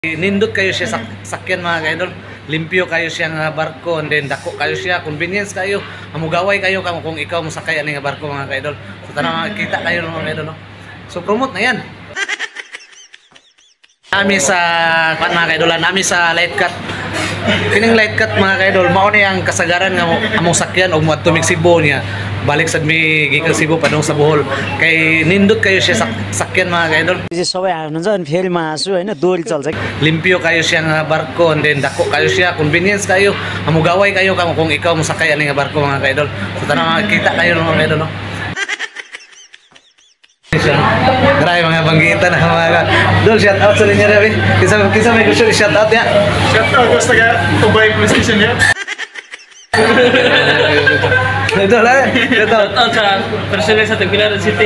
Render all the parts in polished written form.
Nindot kayo siya sakyan mga kaidol. Limpyo kayo siya nga barko, and then dako kayo siya, convenience kayo. Amugaway kayo kung ikaw mosakay ani nga barko mga kaidol. So tanang makita kayo mga kaidol, no. So promote na yan. Nami sa mga kaidolan, nami sa light cut. Kining light cut mga kaidol, mao ni ang kasagaran nga among sakyan og moadto mig Cebu niya. Balik sad mi gikan Cebu padung sa Bohol. Kay nindot kayo siya sakyan mga kaidol. सबै हाल्नुहुन्छ अनि फेरि म हाँसु हैन दोरी चल्छ Limpyo kayo siya nga barko, and then dako kayo siya, convenience kayo. Amugaway kayo kung ikaw mosakay ani nga barko mga kaidol. So tanang makita kayo mga kaidol, no. Grabe mga banggitan na mga Dol, shout out sa linya rin. Kisa may gusto shout out ya. Shout out gusto ka Ubay Police Station ya. Dol, shout out. Shout out sa personal sa Tagbilaran City.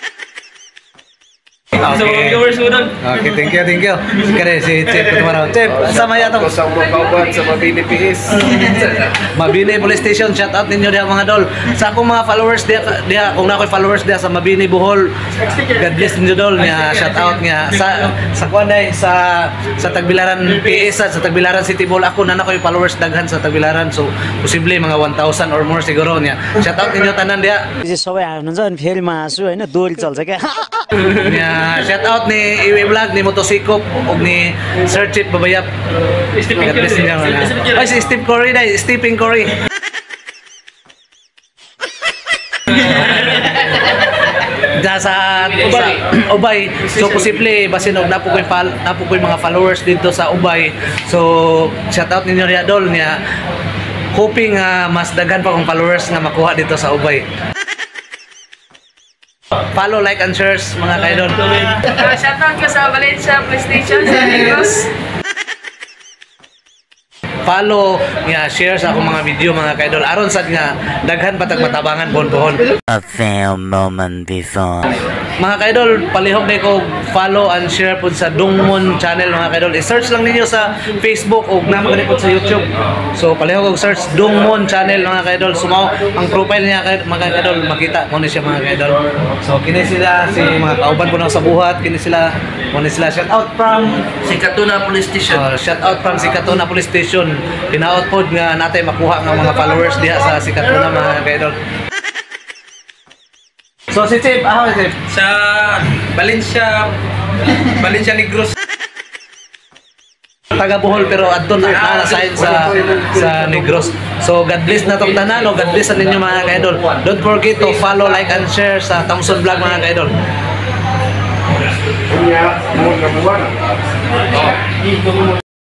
Sa mga Okay. viewers mo doon. Okay, thank you, thank you. Sige, si Chef Kutumaraw. Chef, sama ya to. Sa Ubay sa Mabini PS. Mabini Police Station, shout out ninyo diha mga dol. Sa akong mga followers diha kung na ako'y followers diha sa Mabini Bohol. God bless ninyo dol niya, shout out niya sa kuanay sa Tagbilaran PS sa Tagbilaran City Bohol. Ako na ako'y followers daghan sa Tagbilaran, so posible mga 1,000 or more siguro niya. Shout out ninyo tanan diha. सबै हाल्नुहुन्छ अनि फेरि म हाँसु हैन दोरी चल्छ क्या Niya, shout out ni Iwi Vlog, ni Motosikop ug ni Sir Chief Babayap. God bless ninyo mga. Ay, si Steve Curry dai, Stephen Curry. Sa Ubay. So posible basin og napo ko'y mga followers dito sa Ubay. So shout out ninyo riya dol niya. Hoping mas daghan pa kong followers nga makuha dito sa Ubay. Follow, like, and shares mga kaidol. Shoutout ko sa Valencia Police Station sa Negros. Follow, nga, share sa akong mga video mga kaidol. Aron sad nga daghan patag matabangan buhon-buhon. A few moment before Mga kaidol, palihog na ko follow and share po sa Dungmon channel mga kaidol. I-search lang ninyo sa Facebook o naman po sa YouTube. So palihog og search Dungmon channel mga kaidol. Sumaw ang profile niya mga kaidol, makita mo ni siya mga kaidol. So kini sila si mga kauban ko na sa buhat, kini sila shout out from Sikatuna Police Station. shout out from Sikatuna Police Station. Pinaot pod nga natay makuha nga mga followers diha sa Sikatuna mga kaidol. So si Chip, Chip. Sa Valencia Negros. Taga Bohol pero adto na side sa Negros. So God bless na tong tanan, no? God bless sa ninyo mga kaidol. Don't forget to follow, like, and share sa Thompson Vlog mga kaidol. Punya mau